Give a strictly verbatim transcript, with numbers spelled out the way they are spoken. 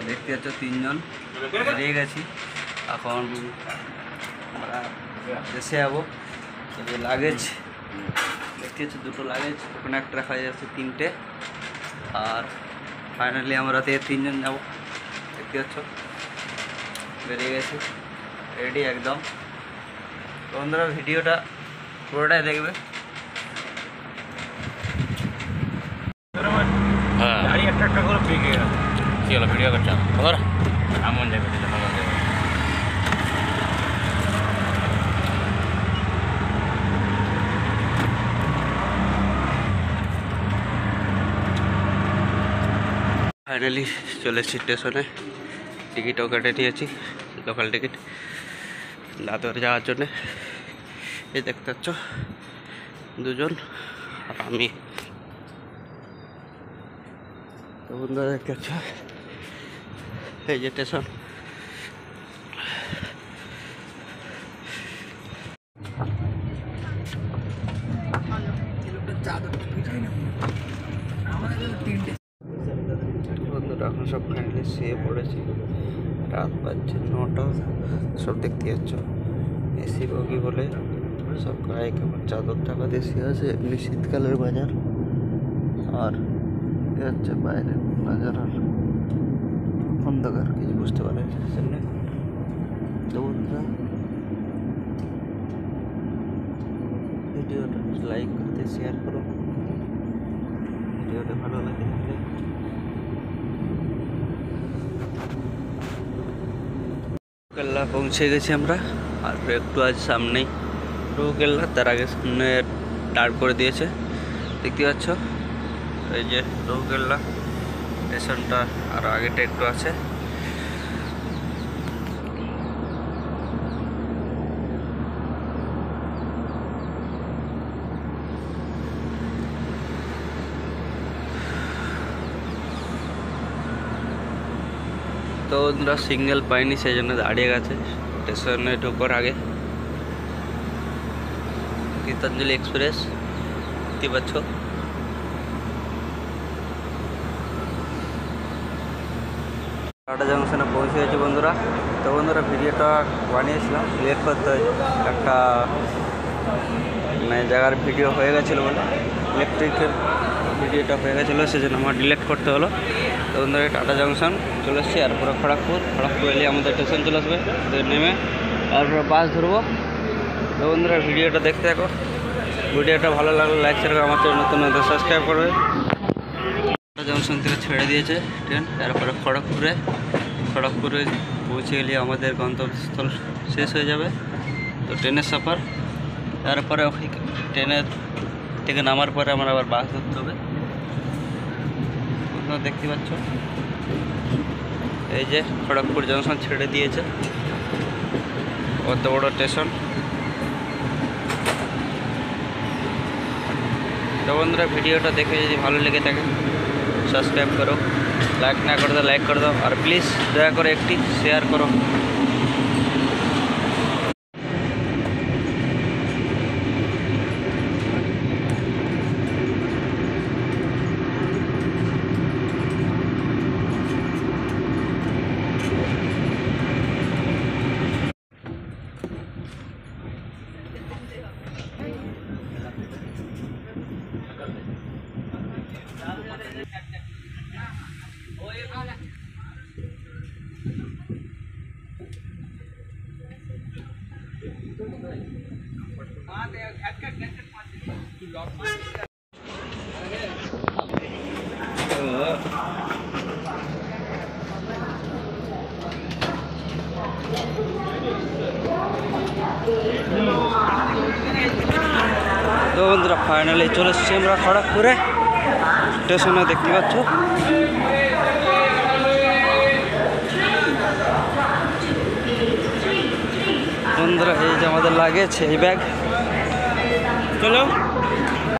দেখতে পাচ্ছ তিনজন বেরিয়ে গেছি। এখন আমরা দেশে যাবো। তবে লাগেজ দেখতে পাচ্ছ দুটো লাগেজ, ওখানে একটা রাখা যাচ্ছে তিনটে। আর ফাইনালি আমরা তিনজন যাবো। দেখতে পাচ্ছ বেরিয়ে গেছি, রেডি একদম। তো বন্ধুরা ভিডিওটা পুরোটাই দেখবে। হ্যাঁ গাড়ি একটা একটা করে পেয়ে গেল কি হলো ভিডিও করছো খবর এমন যাবে এমন যাবে ফাইনালি চলে এসেছি স্টেশনে। টিকিটও কেটে নিয়েছি, লোকাল টিকিট লাতুয়ার যাওয়ার জন্যে। এই দেখতে পাচ্ছ দুজন আর আমি। তো বন্ধুরা দেখতে পাচ্ছ এই যে স্টেশন। বন্ধুরা এখন সব ফাইনালি শুয়ে পড়েছি, রাত বাজছে নটা। সব দেখতে যাচ্ছ এসি বগি বলে সব গায়ে কেমন চাদর টাকা দিয়ে শুয়ে আছে। এমনি শীতকালের বাজার। আর এ হচ্ছে বাইরে বাজার, আর অন্ধকার কিছু বুঝতে পারে সামনে। তো বন্ধুরা ভিডিওটা লাইক করতে শেয়ার করো, ভিডিওটা ভালো লাগে থাকলে। কেল্লা পৌঁছে গেছি আমরা, আর একটু আজ সামনেই রঘু কেল্লা। তার আগে সামনে দাঁড় করে দিয়েছে দেখতে পাচ্ছ। এই যে রঘু কেল্লা স্টেশনটা, আর আগেটা একটু আছে। তো ওরা সিঙ্গেল পাইনি, সেই জন্য দাঁড়িয়ে গেছে স্টেশনে ঢোকার আগে। গীতাঞ্জলি এক্সপ্রেস দেখতে পাচ্ছ। টাটা জংশনে পৌঁছে গেছি বন্ধুরা। তো বন্ধুরা ভিডিওটা বানিয়েছিলাম, ডিলিট করতে হয়েছে। একটা মানে জায়গার ভিডিও হয়ে গেছিলো বলে, ইলেকট্রিকের ভিডিওটা হয়ে গেছিলো, সেজন্য আমার ডিলিট করতে হলো। তো বন্ধুরা টাটা জংশন চলে এসেছি, আর পুরো খড়গপুর খড়গপুর এলে আমাদের স্টেশন চলে আসবে। নেমে আর পুরো বাস ধরবো। তো বন্ধুরা ভিডিওটা দেখতে থাকো। ভিডিওটা ভালো লাগলে লাইক শেয়ার করে, আমার চ্যানেল নতুন নতুন সাবস্ক্রাইব করবে। টাটা জংশন থেকে ছেড়ে দিয়েছে ট্রেন, তারপরে খড়গপুরে খড়গপুরে পৌঁছে গেলে আমাদের গন্তব্যস্থল শেষ হয়ে যাবে। তো ট্রেনের সফর, তারপরে ট্রেনের থেকে নামার পরে আমরা আবার বাস ধরতে হবে। দেখতে পাচ্ছ এই যে খড়গপুর জংশন ছেড়ে দিয়েছে, কত বড় স্টেশন। তো বন্ধুরা ভিডিওটা দেখে যদি ভালো লেগে থাকে সাবস্ক্রাইব করো, লাইক না করে দাও লাইক করে দাও, আর প্লিজ দয়া করে একটি শেয়ার করো। তো বন্ধুরা ফাইনালি চলে এসেছি আমরা খড়গপুরে স্টেশনে, দেখতে পাচ্ছ। বন্ধুরা এই যে আমাদের লাগেজ, এই ব্যাগ। চলো।